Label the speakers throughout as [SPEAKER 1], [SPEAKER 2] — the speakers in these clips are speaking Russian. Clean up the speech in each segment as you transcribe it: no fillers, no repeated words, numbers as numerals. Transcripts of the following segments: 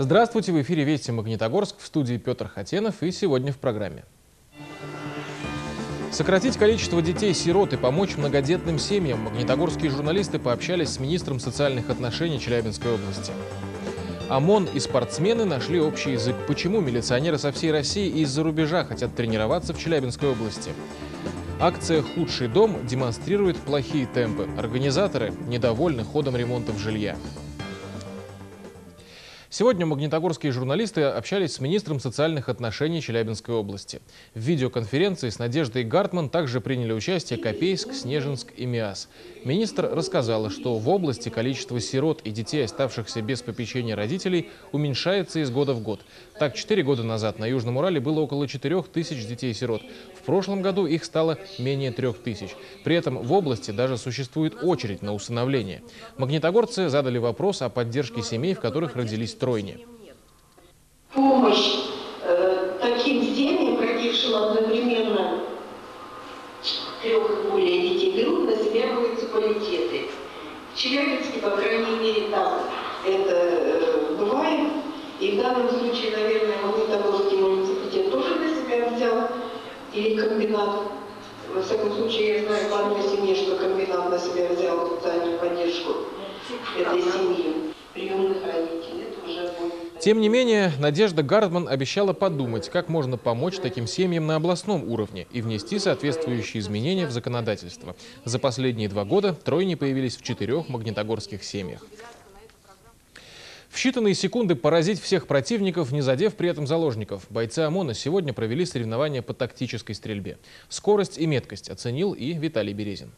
[SPEAKER 1] Здравствуйте, в эфире «Вести Магнитогорск», в студии Петр Хатенов, и сегодня в программе. Сократить количество детей-сирот и помочь многодетным семьям. Магнитогорские журналисты пообщались с министром социальных отношений Челябинской области. ОМОН и спортсмены нашли общий язык. Почему милиционеры со всей России и из-за рубежа хотят тренироваться в Челябинской области? Акция «Худший дом» демонстрирует плохие темпы. Организаторы недовольны ходом ремонтов жилья. Сегодня магнитогорские журналисты общались с министром социальных отношений Челябинской области. В видеоконференции с Надеждой Гартман также приняли участие Копейск, Снежинск и Миас. Министр рассказала, что в области количество сирот и детей, оставшихся без попечения родителей, уменьшается из года в год. Так, 4 года назад на Южном Урале было около 4000 детей-сирот. В прошлом году их стало менее 3000. При этом в области даже существует очередь на усыновление. Магнитогорцы задали вопрос о поддержке семей, в которых родились тройни.
[SPEAKER 2] Помощь таким семьям, родившим одновременно 3 и более детей, берут на себя муниципалитеты. В Челябинске, по крайней мере, там это бывает. И в данном случае, наверное, Магнитогорский муниципалитет тоже на себя взял. Или комбинат. Во всяком случае, я знаю по одной семье, что комбинат на себя взял социальную поддержку этой семьи. Приемных родителей. Это уже будет.
[SPEAKER 1] Тем не менее, Надежда Гартман обещала подумать, как можно помочь таким семьям на областном уровне и внести соответствующие изменения в законодательство. За последние 2 года тройни появились в 4 магнитогорских семьях. В считанные секунды поразить всех противников, не задев при этом заложников. Бойцы ОМОНа сегодня провели соревнования по тактической стрельбе. Скорость и меткость оценил и Виталий Березин.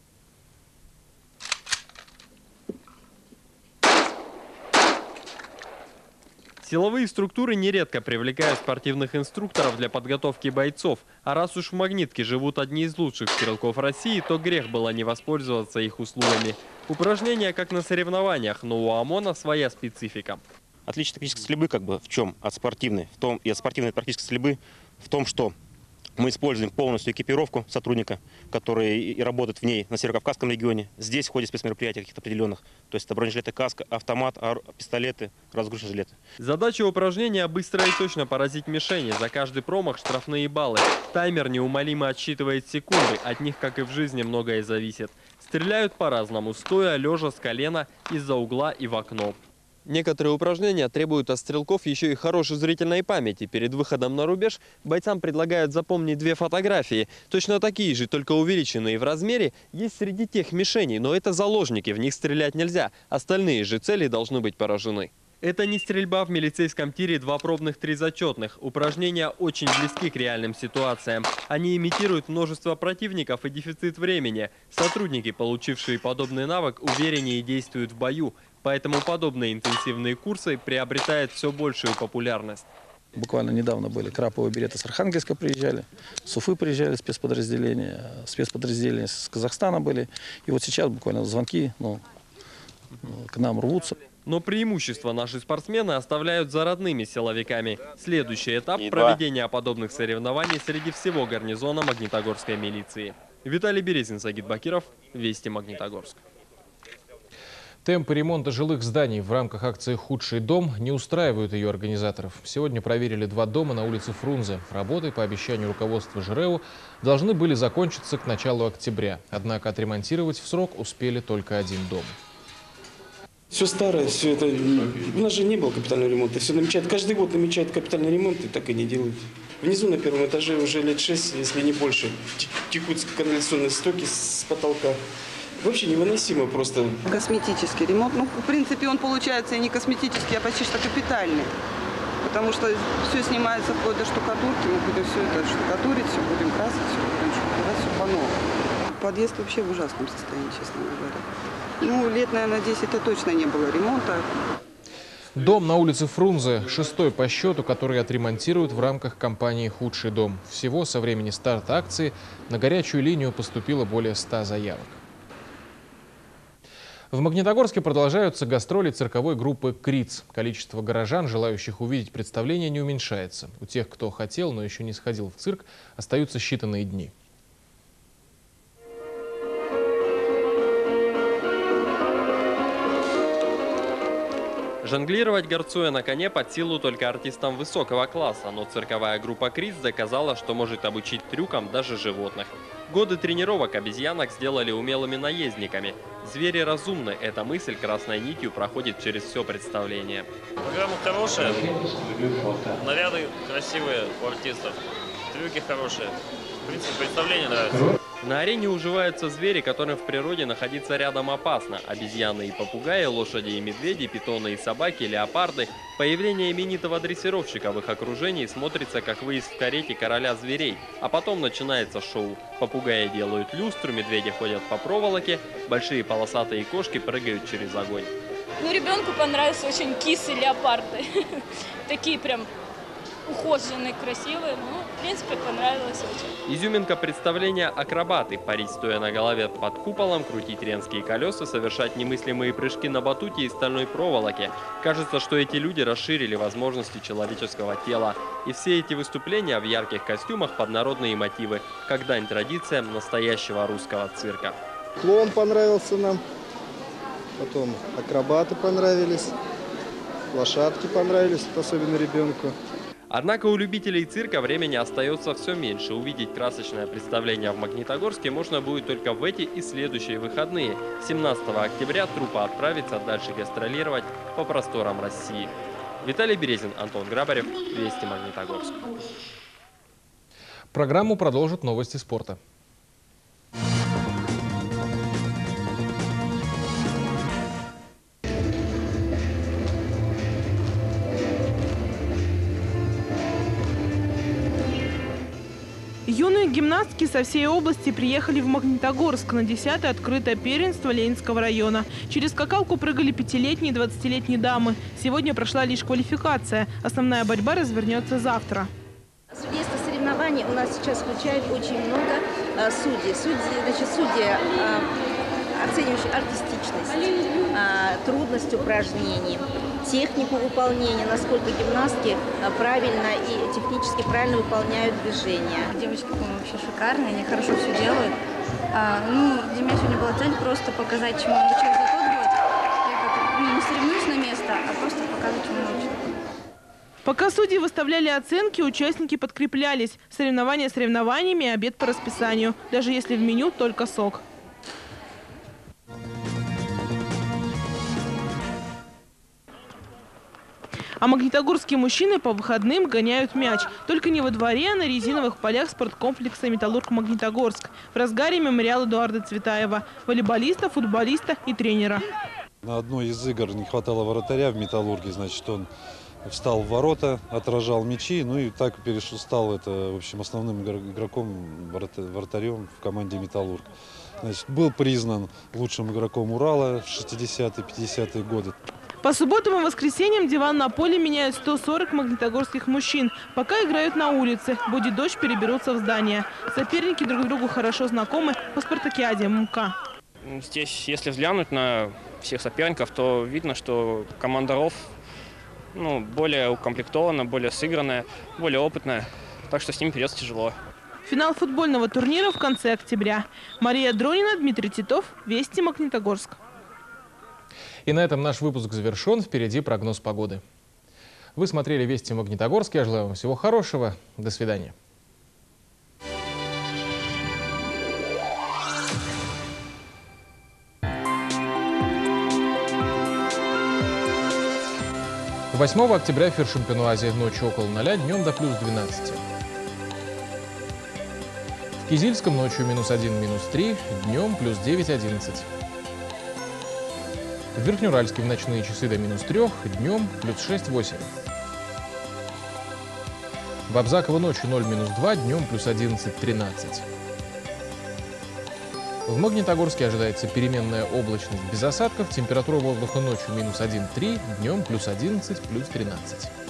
[SPEAKER 3] Силовые структуры нередко привлекают спортивных инструкторов для подготовки бойцов. А раз уж в Магнитке живут одни из лучших стрелков России, то грех было не воспользоваться их услугами. Упражнения как на соревнованиях, но у ОМОНа своя специфика.
[SPEAKER 4] Отличие тактической стрельбы в чем от спортивной? И от спортивной практической стрельбы в том, что мы используем полностью экипировку сотрудника, который и работает в ней на Северокавказском регионе. Здесь в ходе спецмероприятий каких-то определенных. То есть это бронежилеты каска, автомат, пистолеты, разгрузочные жилеты.
[SPEAKER 3] Задача упражнения – быстро и точно поразить мишени. За каждый промах штрафные баллы. Таймер неумолимо отсчитывает секунды. От них, как и в жизни, многое зависит. Стреляют по-разному – стоя, лежа, с колена, из-за угла и в окно. Некоторые упражнения требуют от стрелков еще и хорошей зрительной памяти. Перед выходом на рубеж бойцам предлагают запомнить 2 фотографии. Точно такие же, только увеличенные в размере, есть среди тех мишеней, но это заложники, в них стрелять нельзя. Остальные же цели должны быть поражены. Это не стрельба в милицейском тире 2 пробных, 3 зачетных. Упражнения очень близки к реальным ситуациям. Они имитируют множество противников и дефицит времени. Сотрудники, получившие подобный навык, увереннее действуют в бою. Поэтому подобные интенсивные курсы приобретают все большую популярность.
[SPEAKER 5] Буквально недавно были краповые береты с Архангельска приезжали, с Уфы приезжали спецподразделения с Казахстана были. И вот сейчас буквально звонки к нам рвутся.
[SPEAKER 3] Но преимущество наши спортсмены оставляют за родными силовиками. Следующий этап – проведения подобных соревнований среди всего гарнизона Магнитогорской милиции. Виталий Березин, Сагит Бакиров, Вести Магнитогорск.
[SPEAKER 1] Темпы ремонта жилых зданий в рамках акции «Худший дом» не устраивают ее организаторов. Сегодня проверили 2 дома на улице Фрунзе. Работы, по обещанию руководства ЖРЭУ, должны были закончиться к началу октября. Однако отремонтировать в срок успели только 1 дом.
[SPEAKER 6] Все старое, все это. У нас же не было капитального ремонта. Все намечают. Каждый год намечают капитальный ремонт и так и не делают. Внизу на 1-м этаже уже лет 6, если не больше, текут канализационные стоки с потолка. Вообще невыносимо просто.
[SPEAKER 7] Косметический ремонт. Ну, в принципе, он получается и не косметический, а почти что капитальный. Потому что все снимается вплоть до штукатурки. Мы будем все это штукатурить, все будем красить, все будем штукатурить, все по-новому. Подъезд вообще в ужасном состоянии, честно говоря. Ну, лет, наверное, 10 это точно не было ремонта.
[SPEAKER 1] Дом на улице Фрунзе – 6-й по счету, который отремонтируют в рамках кампании «Худший дом». Всего со времени старта акции на горячую линию поступило более 100 заявок. В Магнитогорске продолжаются гастроли цирковой группы «Криц». Количество горожан, желающих увидеть представление, не уменьшается. У тех, кто хотел, но еще не сходил в цирк, остаются считанные дни.
[SPEAKER 3] Жонглировать, горцуя на коне, под силу только артистам высокого класса, но цирковая группа «Крис» доказала, что может обучить трюкам даже животных. Годы тренировок обезьянок сделали умелыми наездниками. Звери разумны, эта мысль красной нитью проходит через все представление.
[SPEAKER 8] Программа хорошая, наряды красивые у артистов, трюки хорошие. В принципе, представление нравится.
[SPEAKER 3] На арене уживаются звери, которым в природе находиться рядом опасно. Обезьяны и попугаи, лошади и медведи, питоны и собаки, леопарды. Появление именитого дрессировщика в их окружении смотрится как выезд в карете короля зверей. А потом начинается шоу. Попугаи делают люстру, медведи ходят по проволоке, большие полосатые кошки прыгают через огонь.
[SPEAKER 9] Ну, ребенку понравились очень кисы, леопарды. Такие прям ухоженные, красивые. Ну, в принципе, понравилось очень.
[SPEAKER 3] Изюминка представления – акробаты. Парить, стоя на голове под куполом, крутить ренские колеса, совершать немыслимые прыжки на батуте и стальной проволоке. Кажется, что эти люди расширили возможности человеческого тела. И все эти выступления в ярких костюмах под народные мотивы, как дань традициям настоящего русского цирка.
[SPEAKER 10] Клоун понравился нам, потом акробаты понравились, лошадки понравились, особенно ребенку.
[SPEAKER 3] Однако у любителей цирка времени остается все меньше. Увидеть красочное представление в Магнитогорске можно будет только в эти и следующие выходные. 17 октября труппа отправится дальше гастролировать по просторам России. Виталий Березин, Антон Грабарев, Вести Магнитогорск.
[SPEAKER 1] Программу продолжат новости спорта.
[SPEAKER 11] Юные гимнастки со всей области приехали в Магнитогорск на 10-е открытое первенство Ленинского района. Через скакалку прыгали 5-летние и 20-летние дамы. Сегодня прошла лишь квалификация. Основная борьба развернется завтра.
[SPEAKER 12] Судейство соревнований у нас сейчас включает очень много судей. Судьи, оценивающие артистичность, трудность упражнений, технику выполнения, насколько гимнастки правильно и технически правильно выполняют движения.
[SPEAKER 13] Девочки, по-моему, вообще шикарные, они хорошо все делают. Для меня сегодня была цель просто показать, чему я научилась за тот год. Я не соревнуюсь на место, а просто показывать, чему научилась.
[SPEAKER 11] Пока судьи выставляли оценки, участники подкреплялись. Соревнования соревнованиями, обед по расписанию, даже если в меню только сок. А магнитогорские мужчины по выходным гоняют мяч. Только не во дворе, а на резиновых полях спорткомплекса «Металлург Магнитогорск». В разгаре мемориал Эдуарда Цветаева, волейболиста, футболиста и тренера.
[SPEAKER 14] На одной из игр не хватало вратаря в «Металлурге», значит, он встал в ворота, отражал мячи, ну и так стал в общем, основным игроком, вратарем в команде «Металлург». Значит, был признан лучшим игроком Урала в 60-е, 50-е годы.
[SPEAKER 11] По субботам и воскресеньям диван на поле меняют 140 магнитогорских мужчин. Пока играют на улице. Будет дождь, переберутся в здание. Соперники друг другу хорошо знакомы по спартакиаде ММК.
[SPEAKER 15] Здесь, если взглянуть на всех соперников, то видно, что команда РОВ более укомплектована, более сыгранная, более опытная. Так что с ними придется тяжело.
[SPEAKER 11] Финал футбольного турнира в конце октября. Мария Дронина, Дмитрий Титов, Вести Магнитогорск.
[SPEAKER 1] И на этом наш выпуск завершен. Впереди прогноз погоды. Вы смотрели «Вести Магнитогорск». Я желаю вам всего хорошего. До свидания. – 8 октября Фершемпенуазе. Ночью около 0, днем до плюс 12. В Кизильском ночью -1, -3, днем плюс 9-11. В Верхнеуральске в ночные часы до -3, днем плюс 6-8. В Абзаково ночью 0-2, днем плюс 11-13. В Магнитогорске ожидается переменная облачность без осадков, температура воздуха ночью -1-3, днем плюс 11, плюс 13.